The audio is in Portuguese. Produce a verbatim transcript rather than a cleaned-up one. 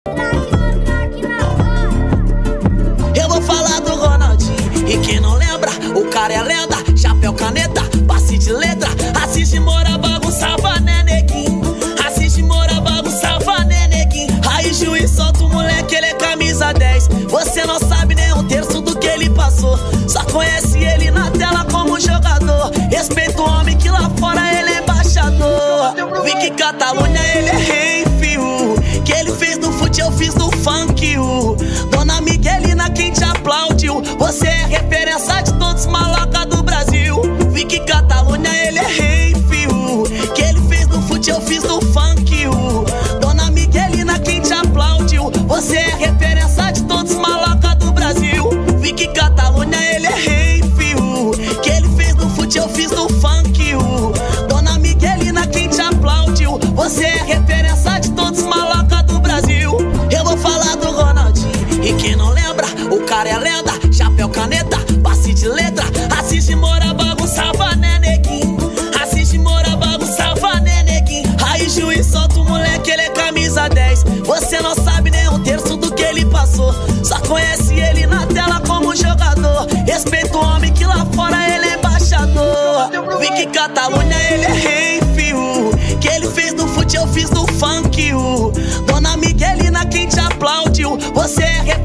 Eu vou falar do Ronaldinho, e quem não lembra, o cara é lenda. Chapéu, caneta, passe de letra. Assiste Moura, bagunçava, né, neguinho? Assiste Moura, bagunçava, né, neguinho? Aí juiz solta o moleque, ele é camisa dez. Você não sabe nem um terço do que ele passou. Só conhece ele na tela como jogador. Respeita o homem que lá fora ele é embaixador. Vi que Catalunha ele é rei, fio. Que ele fez no fute, eu fiz no funk, uh. Dona Miguelina quem te aplaudiu. Você é referência de todos os maloca do Brasil. Vi que Catalunha ele é rei, fio. Que ele fez no fute, eu fiz no funk, uh. Dona Miguelina quem te aplaudiu. Você é referência de todos os maloca do Brasil. Vi que Catalunha ele é rei, fio. Que ele fez no fute, eu fiz no funk, uh. Dona Miguelina quem te aplaudiu. Você é referência de todos os maloca do Brasil. Eu vou falar do Ronaldinho, e quem não lembra, o cara é lenda. Chapéu, caneta, passe de letra. Assiste Moura, bagunçava, né, neguinho? Assiste Moura, bagunçava, né, neguinho? Aí juiz solta o moleque, ele é camisa dez. Você não sabe nem um terço do que ele passou. Só conhece ele na tela como jogador. Respeita o homem que lá fora ele é embaixador. Vi que Catalunha ele é rei, fio. Que ele fez no fute, eu fiz no funk, uh. Dona Miguelina quem te aplaudiu. Você é